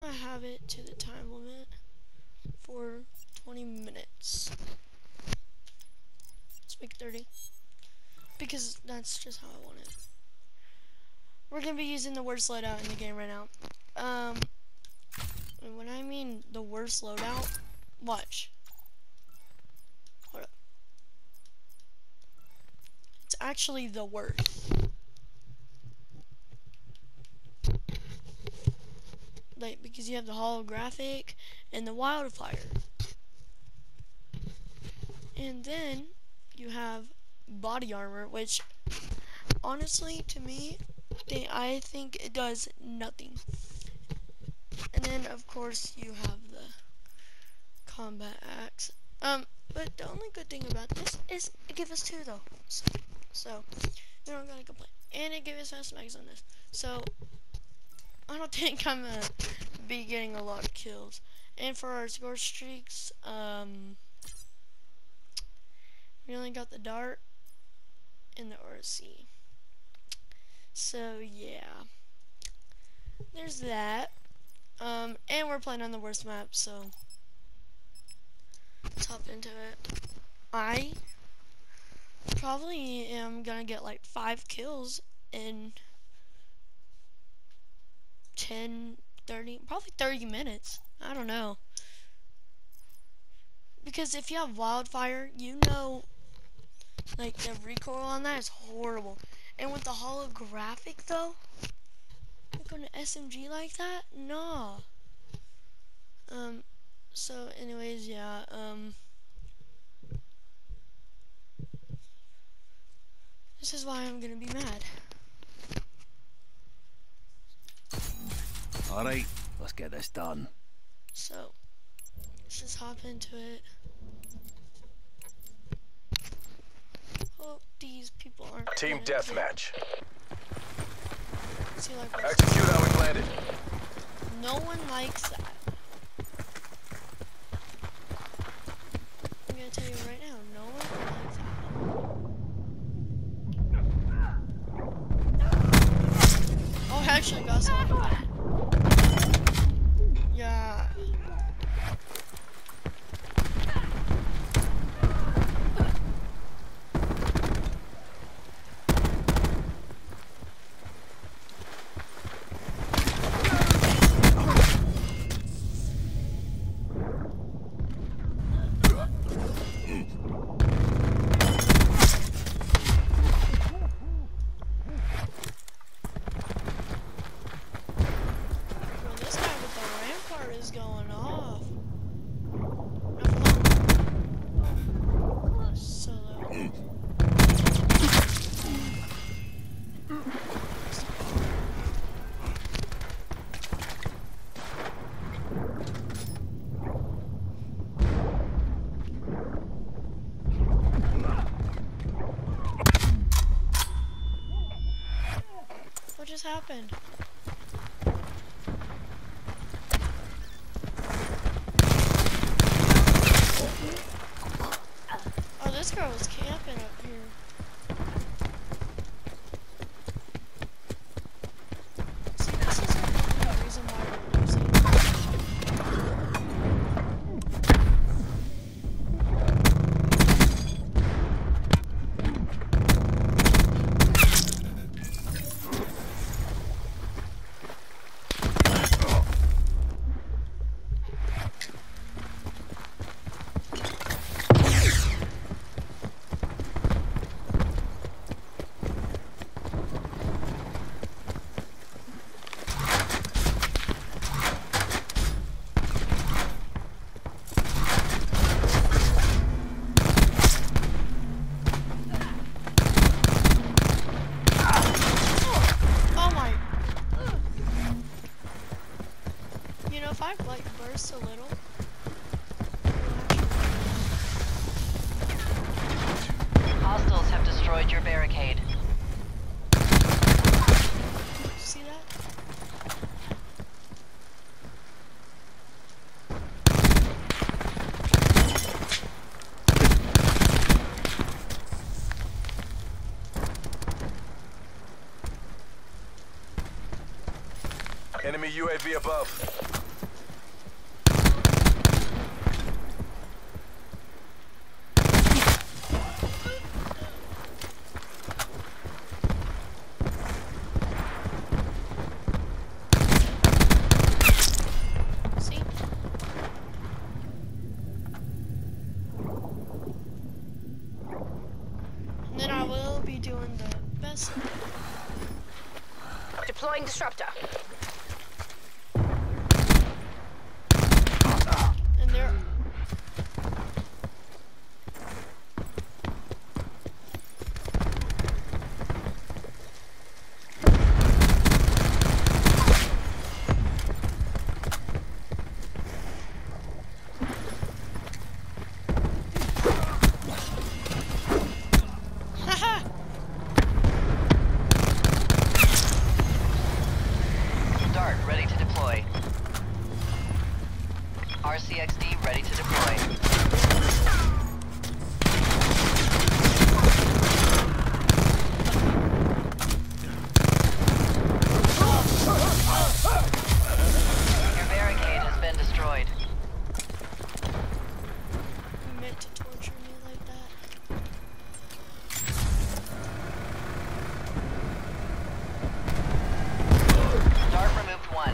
gonna have it to the time limit for 20 minutes. Let's make it 30. Because that's just how I want it. We're gonna be using the worst loadout in the game right now. And when I mean the worst loadout, watch. Hold up. It's actually the worst. Like, because you have the holographic and the wildfire. And then you have body armor, which honestly to me, I think it does nothing. And then of course you have the combat axe. But the only good thing about this is it gives us 2 though. So you don't gotta complain. And it gives us fast mags on this. So I don't think I'm gonna be getting a lot of kills. And for our score streaks, we only got the dart and the RC. So yeah, there's that. And we're playing on the worst map, so let's hop into it. I probably am gonna get like 5 kills in 10, 30, probably 30 minutes. I don't know. Because if you have wildfire, you know, like the recoil on that is horrible. And with the holographic though, like on an SMG like that, nah. So anyways, yeah, this is why I'm gonna be mad. Alright, let's get this done. So, let's just hop into it. Hope these people aren't Team deathmatch. See, like, Execute how we planned it. no one likes that. I'm gonna tell you right now, no one likes that. Oh, I actually got someone. Yeah. Is going off. Solo. What just happened? Oh, this girl was camping up here. See, this is the reason why we're losing. If I like burst a little, Hostiles have destroyed your barricade. see that? Enemy UAV above. Throwing disruptor. And they're Dart ready to deploy. RCXD ready to deploy. Your barricade has been destroyed. you meant to torture me like that. Dart removed one.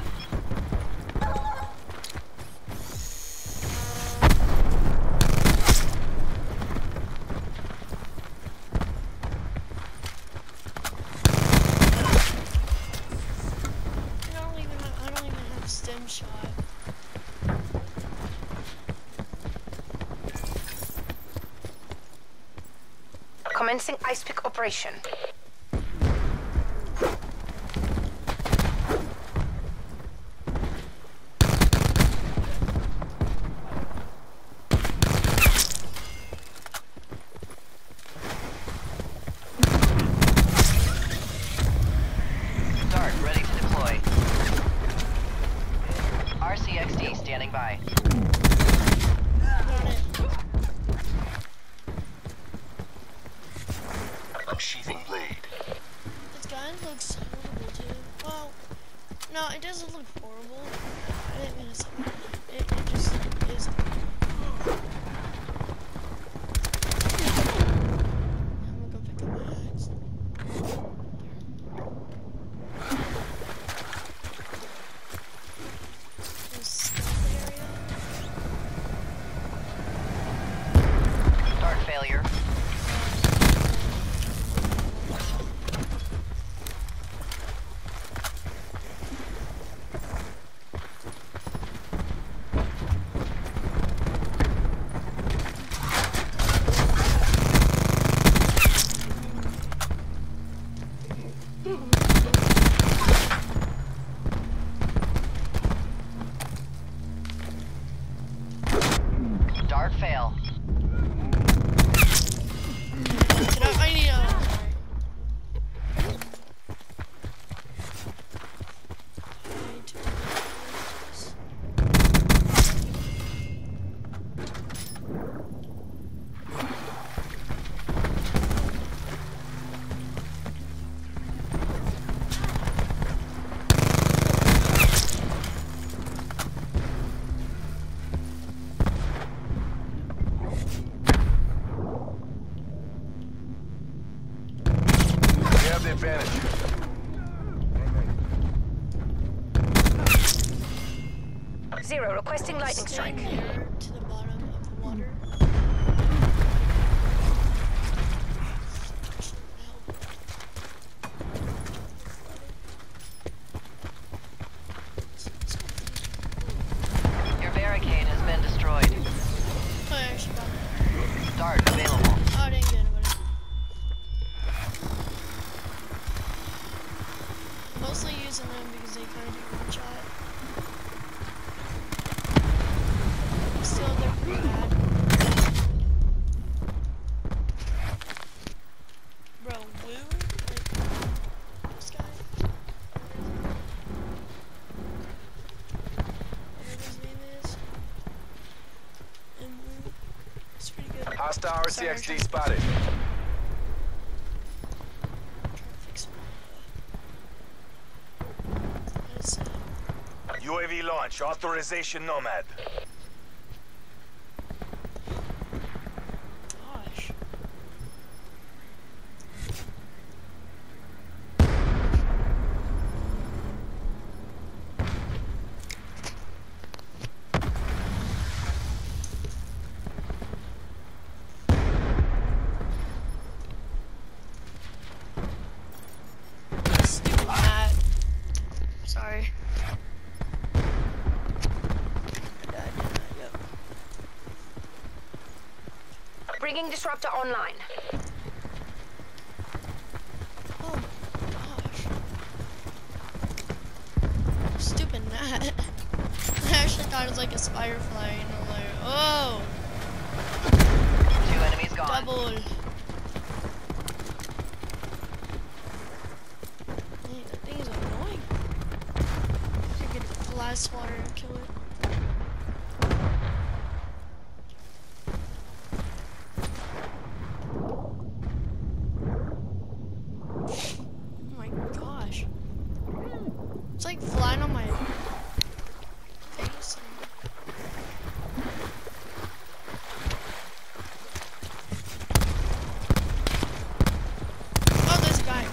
I don't even have stem shot. Commencing ice pick operation. Dart ready to deploy. RCXD standing by. Got it. Unsheathing blade. This gun looks horrible too. Well, no, it doesn't look horrible. I didn't mean to say that. It just is. I'm gonna go pick up my axe. This stealth area. Dart failure. Dart fail. I need a. We have the advantage. Zero, requesting lightning Stay strike. near to the bottom of the water. Your barricade has been destroyed. Oh, I actually got it. Dart available. Oh, I didn't get anybody. Mostly using them because they kind of do one shot. Still, they're pretty bad. Bro, Woo? Like, this guy? Whatever his name is. And Woo. It's pretty good. Hostile Sorry, I'm RCXD trying- spotted. trying to fix my, that's, UAV launch. Authorization Nomad. gosh. Stupid hat. Bringing disruptor online. Oh my gosh. Stupid gnat. I actually thought it was like a spider fly, and I'm like, oh, 2 enemies gone. double. Dang, that thing is annoying. I could fly swatter and kill it. Oh my gosh. It's like flying on my face. Oh, there's a guy.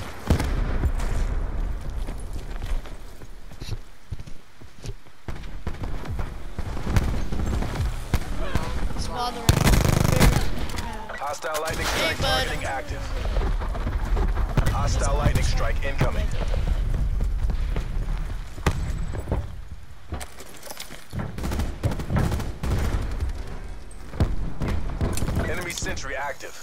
It's bothering me. Hostile lightning Hey, strike bud. targeting active. Hostile lightning strike incoming. Enemy sentry active.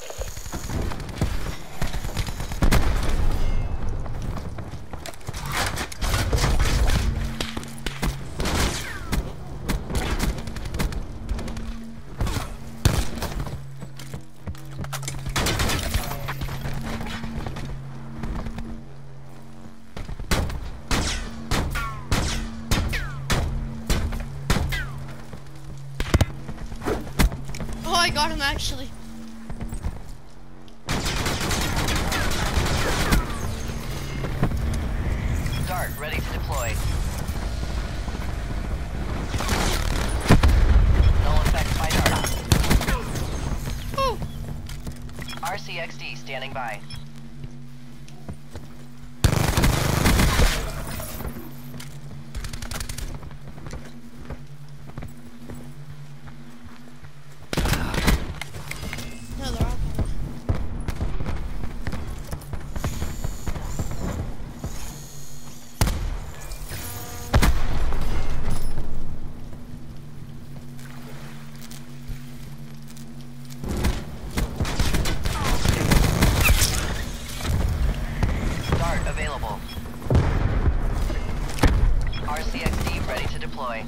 Oh, I got him actually. Dart ready to deploy. Null effect by Dart. Oh, RCXD standing by. no, they're all coming. Dart available. RCXD ready to deploy.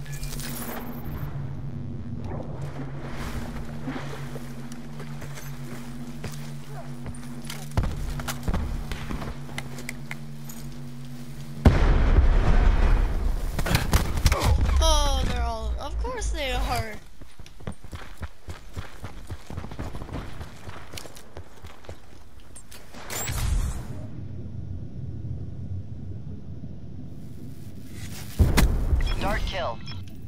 Oh, they're all. Of course they are. Dart kill.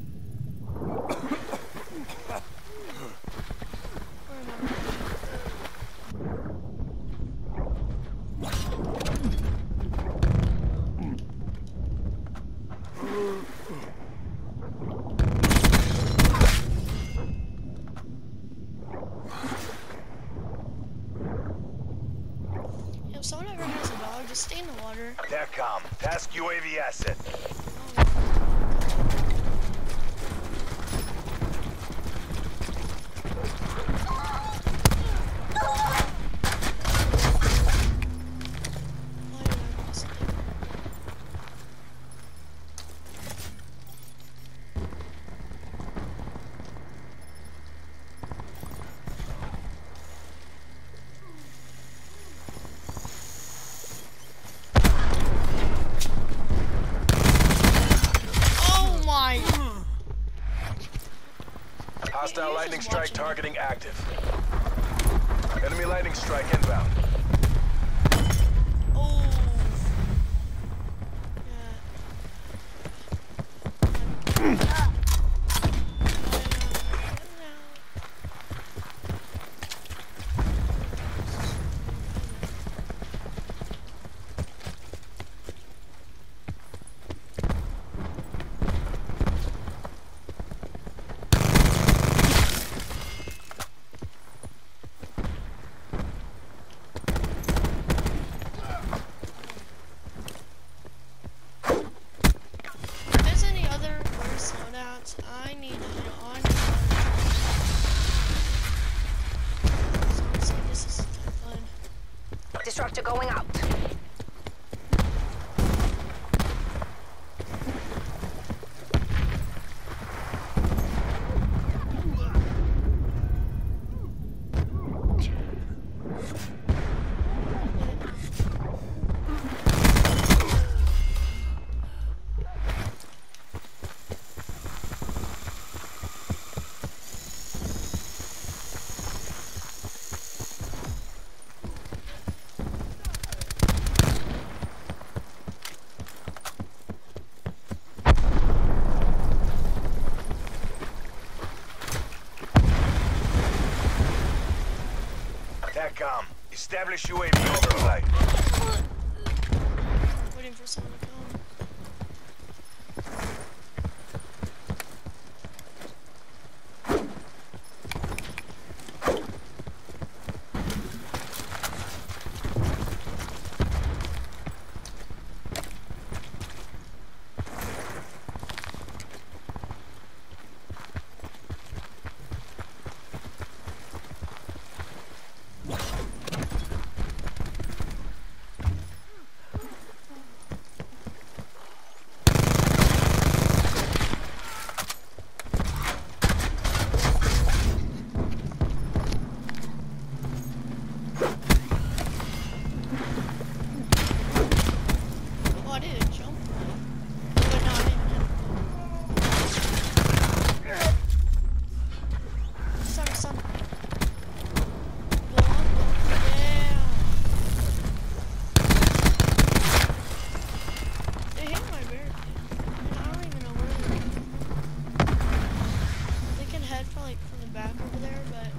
If someone ever has a dog, just stay in the water. TACCOM. Task UAV asset. Why did I miss it? Oh my! Hostile You're lightning just strike watching. targeting active. Enemy lightning strike inbound. Oh. Yeah. If there's any other worse loadouts, I need to get on. going out. TACCOM, establish UAV overflight. Waiting for someone to come. Oh, I did a jump. But no, I didn't hit him. Son. Blow up. Yeah. They hit my barricade. And I don't even know where they're going. They can head from the back over there, but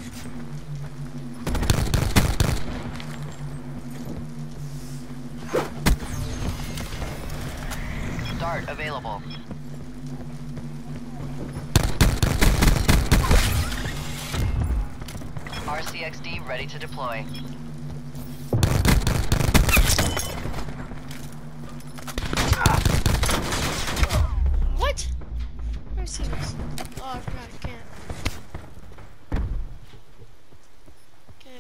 Dart available. RCXD ready to deploy. what? Let me see this. Oh, I forgot I can't. Okay,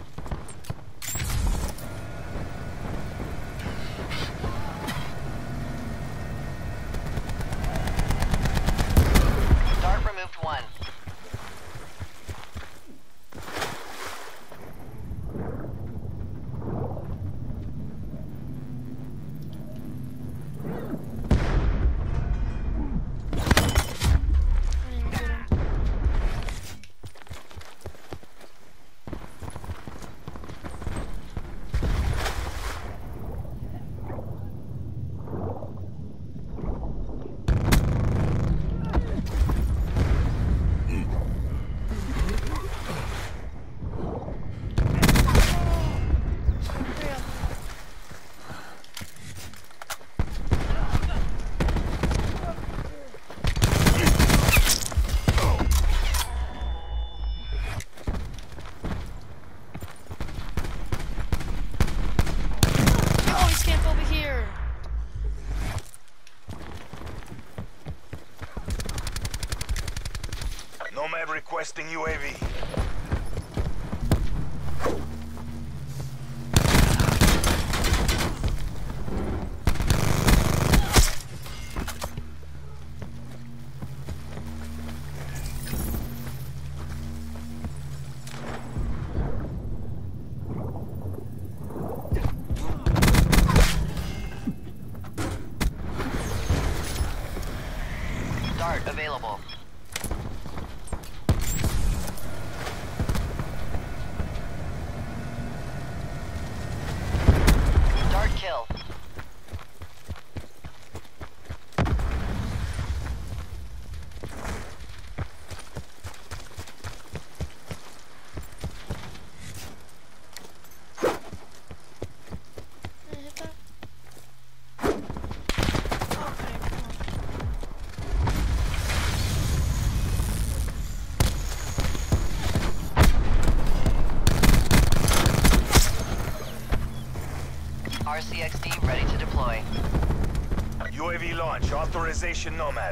Dart removed one. I didn't get him. Hurry up. Oh, he's camped over here. Nomad requesting UAV. Dart available. Dart kill. Can I hit that? Okay, come on. RCXD ready to deploy. UAV launch, authorization Nomad.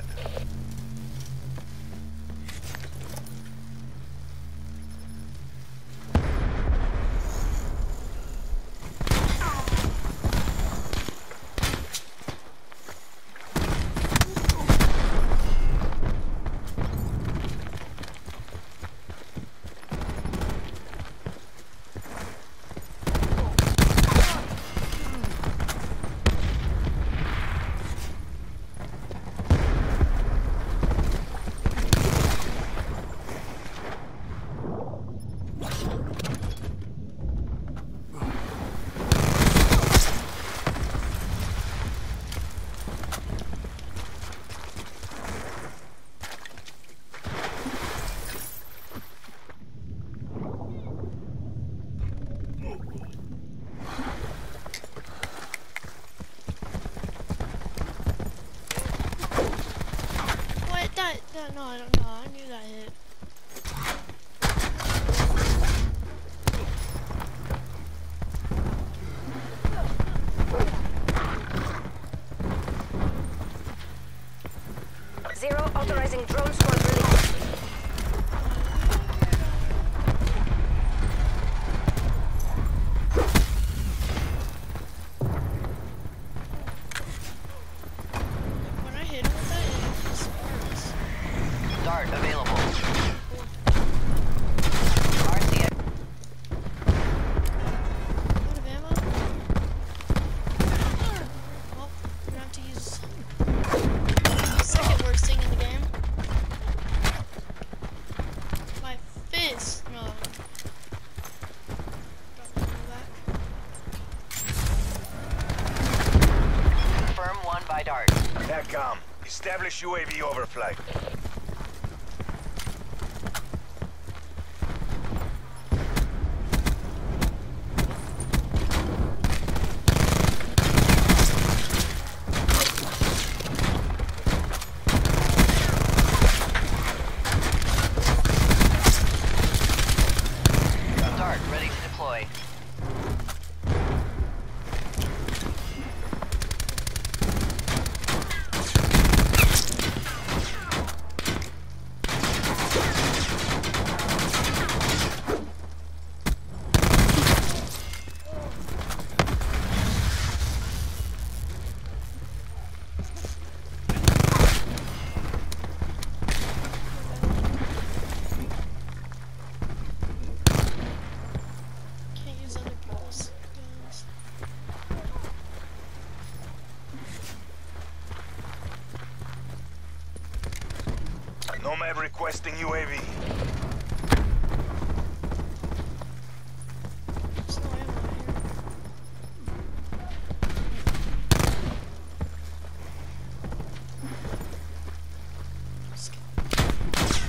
No, I don't know. I knew that hit. Zero authorizing drone squad release. When I hit him with that, it sparks. Dart available. RCX. Out of ammo? Well, we're gonna have to use the second worst thing in the game. My fist. No. Don't go back. Confirm 1 by Dart. ATCOM, establish UAV overflight. Dart ready to deploy. Can't use other people's guns. Nomad requesting UAV. There's no ammo here. Let's go.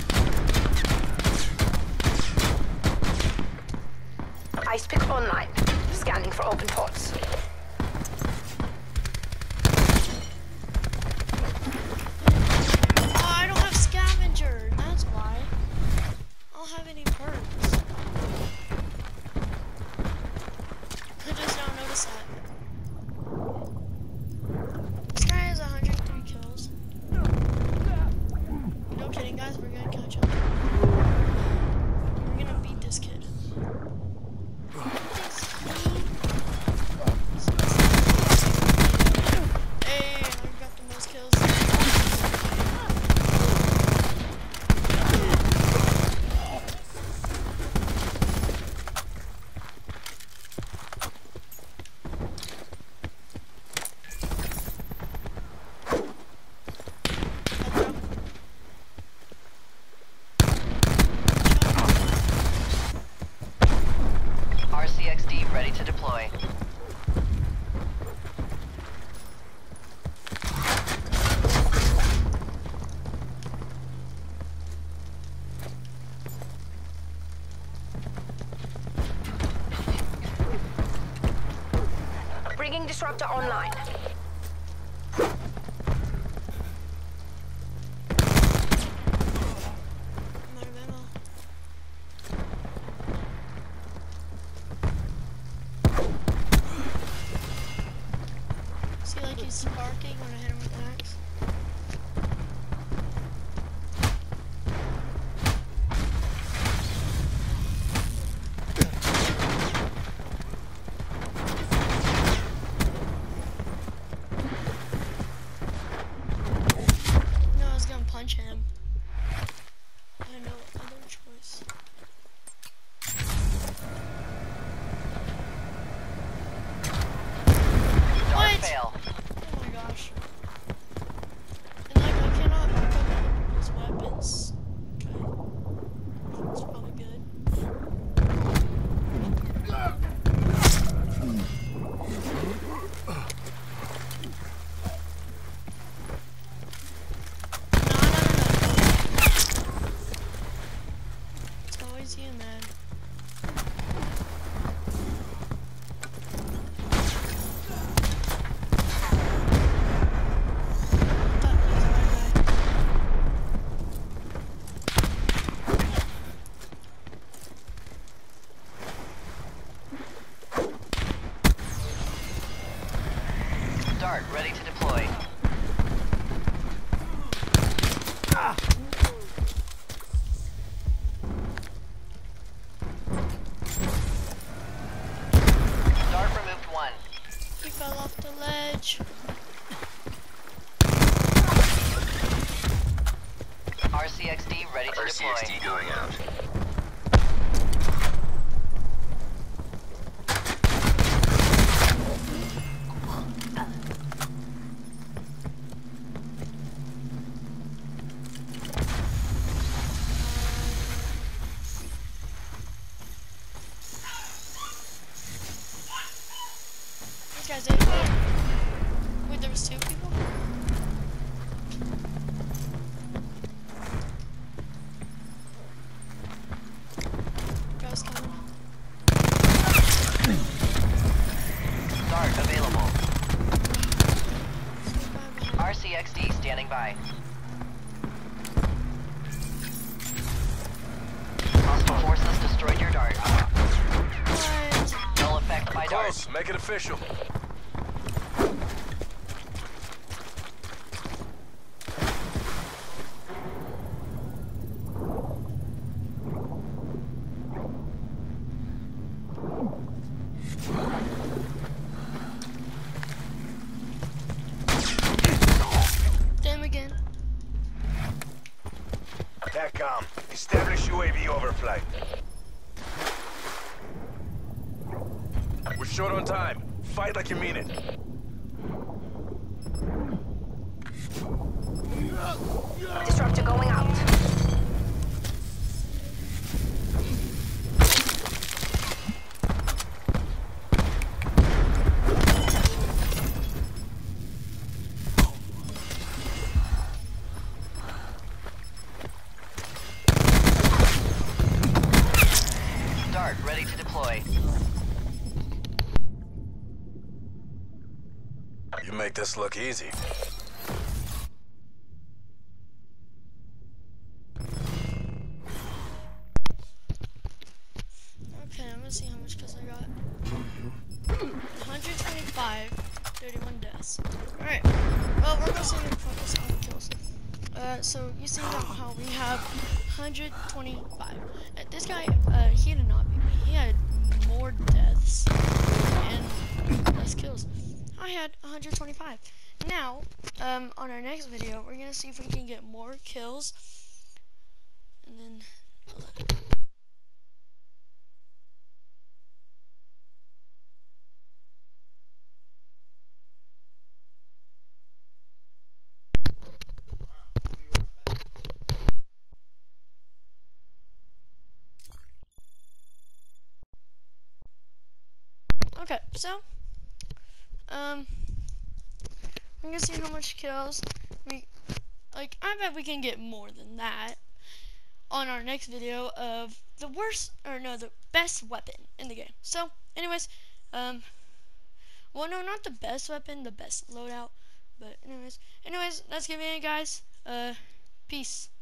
Ice pick online. Scanning for open ports. Oh, I don't have scavenger. That's why. I don't have any perks. I just now noticed that. This guy has 103 kills. No kidding, guys. We're gonna catch him. We're gonna beat this kid. Hey, I got the most kills. RCXD ready to deploy. Bringing disruptor online. I'm out of ammo. See, like he's sparking when I hit him with the axe. No, I was gonna punch him. I had no other choice. Dart What? fail. Oh my gosh. And like I cannot mark up other people's weapons. Okay. That's probably good. No. It's always you, man. RCXD ready to deploy. RCXD going out. These guys did it. Wait, there was 2 people? Guys coming. Dart available. Stay by behind. RCXD standing by. Hostile forces destroyed your dart. What? Null effect by dart. Close. Make it official. Them again. TACCOM. Establish UAV overflight. We're short on time. Fight like you mean it. Disruptor going out. Dart ready to deploy. You make this look easy. Okay, I'm gonna see how much kills I got. 125, 31 deaths. Alright, well, we're mostly gonna focus on the kills. So you see how we have 125. This guy, he did not beat me. He had more deaths and less kills. I had 125. Now, on our next video, we're gonna see if we can get more kills. And then, okay, so, we're gonna see how much kills I bet we can get more than that on our next video of the best weapon in the game. So, anyways, well, no, not the best weapon, the best loadout, but anyways, that's gonna be it, guys. Peace.